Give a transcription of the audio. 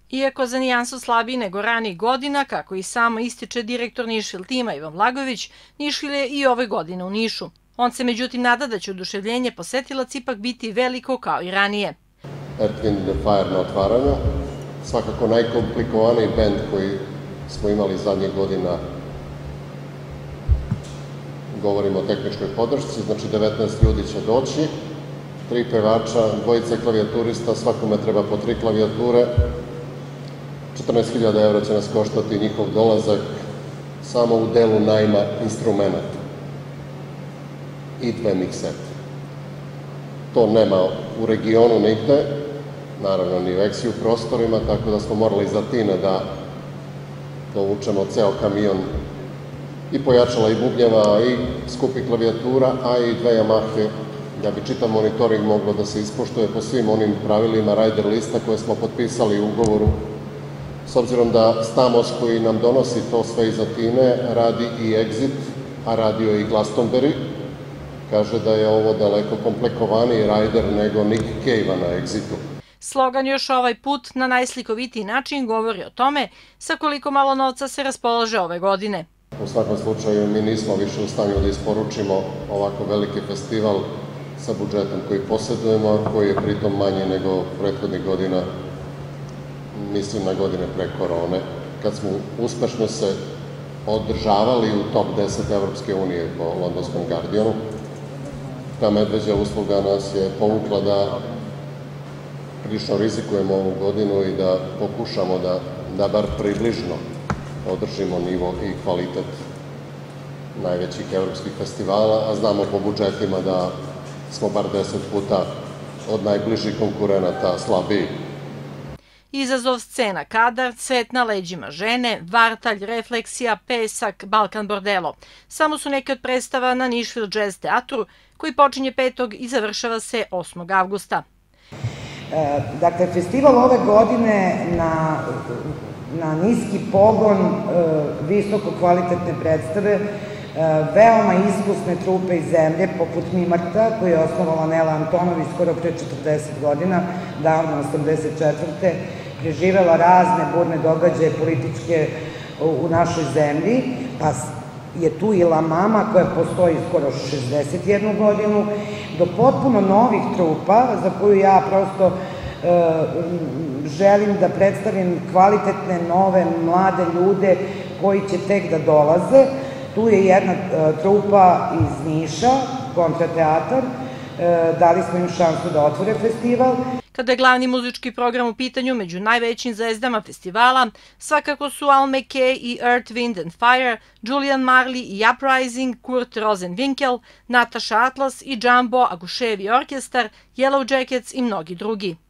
Iako za nijansu slabiji nego ranijih godina, kako i samo ističe direktor Nišvil tima Ivan Blagojević, Nišvil je i ove godine u Nišu. On se međutim nada da će oduševljenje posetilaca ipak biti veliko kao i ranije. Earth, Wind & Fire na otvaranju, svakako najkomplikovaniji bend koji smo imali zadnjih godina. Govorimo o tehničkoj podršci, znači 19 ljudi će doći, 3 pevača, 2 klavijaturista, svakome treba po 3 klavijature. 14.000 € će nas koštati njihov dolazak samo u delu najma instrumenta i 2 miksete. To nema u regionu nigde, naravno ni u Eksiju prostorima, tako da smo morali iz Atine da dovučemo ceo kamion i pojačala i bubnjeva i skupih klavijatura, a i 2 Yamahe, da bi čitav monitoring moglo da se ispoštuje po svim onim pravilima rider lista koje smo potpisali u ugovoru. S obzirom da Stamos koji nam donosi to sve iz Atine radi i Exit, a radio i Glastonbury, kaže da je ovo daleko komplikovaniji rider nego Nick Cave-a na Exitu. Slogan još ovaj put na najslikovitiji način govori o tome sa koliko malo novca se raspolaže ove godine. U svakom slučaju mi nismo više u stanju da isporučimo ovako veliki festival sa budžetom koji posjedujemo, koji je pritom manji nego prethodnih godina, mislim na godine pre korone, kad smo uspešno se održavali u top 10 Evropske unije po londonskom Guardianu. Ta medveđa usluga nas je povukla da prilično rizikujemo ovu godinu i da pokušamo da bar približno održimo nivo i kvalitet najvećih evropskih festivala, a znamo po budžetima da smo bar 10 puta od najbližih konkurenata slabiji. Izazov scena Kadar, Svet na leđima žene, Vartalj, Refleksija, Pesak, Balkan Bordelo. Samo su neke od predstava na Nišvil Jazz teatru, koji počinje 5. i završava se 8. avgusta. Dakle, festival ove godine na niski pogon, visoko kvalitetne predstave, veoma iskusne trupe iz zemlje, poput Mimarta, koju je osnovala Nela Antonović skoro pre 40 godina, davno 84. preživela razne burne događaje političke u našoj zemlji, pa je tu i La Mama koja postoji skoro 61 godinu, do potpuno novih trupa za koju ja prosto želim da predstavim kvalitetne, nove, mlade ljude koji će tek da dolaze. Tu je jedna trupa iz Niša, Kontrateatar, dali smo im šansu da otvore festival. Kada je glavni muzički program u pitanju, među najvećim zvezdama festivala svakako su Al McKay i Earth, Wind & Fire, Julian Marley i Uprising, Kurt Rosenwinkel, Natasha Atlas i Jumbo Aguševi orkestar, Yellow Jackets i mnogi drugi.